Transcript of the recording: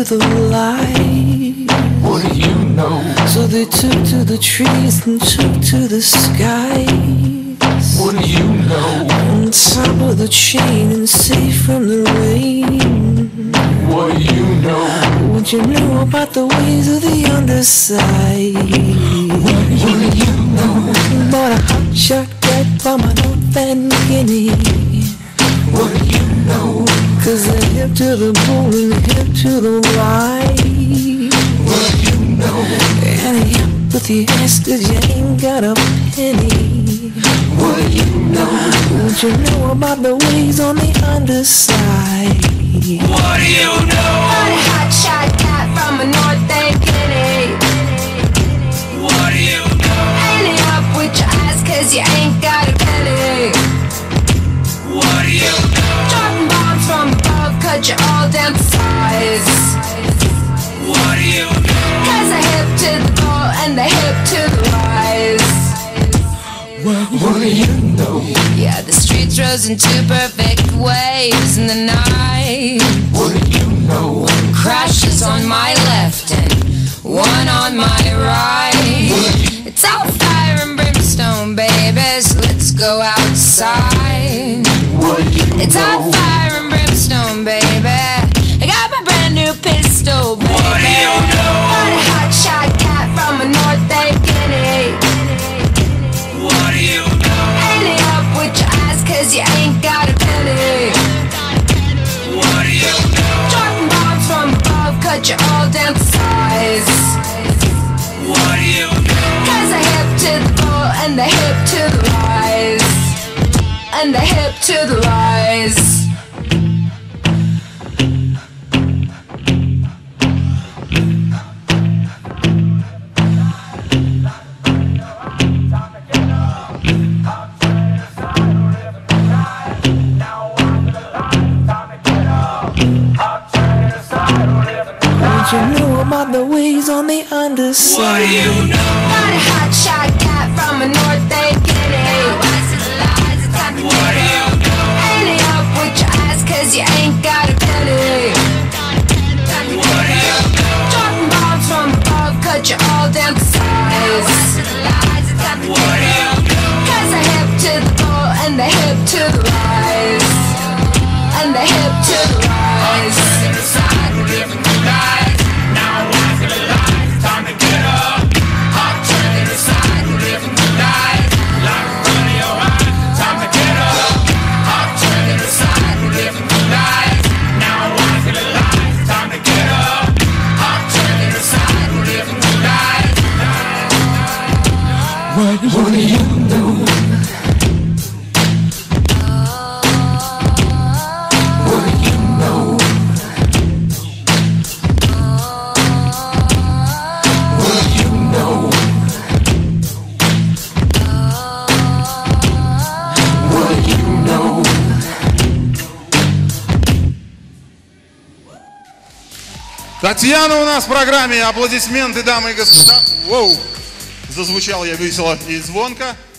the light. What do you know? So they took to the trees and took to the skies. What do you know? On top of the chain and safe from the rain. What do you know? What you know about the ways of the underside? What do you know? Bought a hot shot cat by my North Van Guinea. What do you know? Cause they're hip to the bull and hip to the ride. What do you know? And hip with the ass cause you ain't got a penny. What do you know? What you know about the ways on the underside? What do you know? Got a hot shot cat from a North Van Guinea. What do you know? Ain't it up with your ass cause you ain't got a penny. What do you know? Dropping bombs from above, cut you all down to size. What do you know? Cause I hip to the ball and the hip to the rise. What do you know? Yeah, the streets rose in two perfect waves in the night. What do you know? One crashes on my left and one on my right. It's all fire and brimstone, baby, so let's go outside. What do you know? It's all fire and brimstone, baby. I got my brand new pistol, baby. What do you know? Got a hot shot cat from a North Van Guinea. What do you know? Ain't it up with your ass cause you ain't got a penny. What do you know? Dropping bombs from above, cut you all down to size. What do you know? Cause I hip to the ball and the hip to the rise. And the hip to the rise. What you know about the ways on the underside? What do you know? Got a hot shot cat from a North Van Guinea. What do you know? Ain't it up with your ass cause you ain't got a penny. What do you know? Dropping bombs from above, cut you all down to size. What do you know? Cause I hip to the ball and the hip to the rise. And the hip to the rise. What do you know? What do you know? What do you know? What do you know? Татьяна у нас в программе. Аплодисменты, дамы и господа. Воу! Зазвучал я весело и звонко.